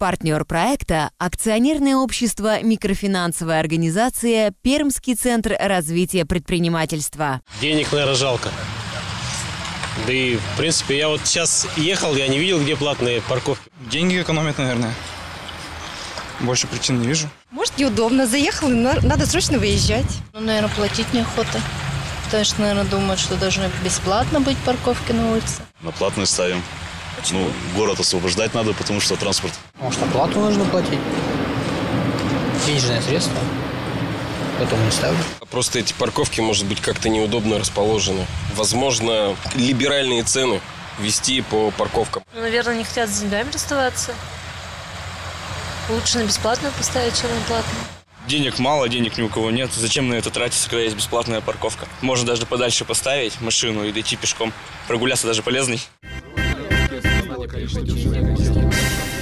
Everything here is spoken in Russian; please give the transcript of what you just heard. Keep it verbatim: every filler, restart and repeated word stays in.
Партнер проекта – акционерное общество «Микрофинансовая организация Пермский центр развития предпринимательства». Денег, наверное, жалко. Да и, в принципе, я вот сейчас ехал, я не видел, где платные парковки. Деньги экономят, наверное. Больше причин не вижу. Может, неудобно. Заехал, надо срочно выезжать. Ну, наверное, платить неохота. Потому что, наверное, думают, что должны бесплатно быть парковки на улице. На платные ставим. Почему? Ну, город освобождать надо, потому что транспорт. Может, оплату нужно платить? Денежные средства. Поэтому не ставлю. Просто эти парковки, может быть, как-то неудобно расположены. Возможно, либеральные цены ввести по парковкам. Наверное, не хотят с деньгами расставаться. Лучше на бесплатную поставить, чем на платную. Денег мало, денег ни у кого нет. Зачем на это тратиться, когда есть бесплатная парковка? Можно даже подальше поставить машину и дойти пешком. Прогуляться даже полезный.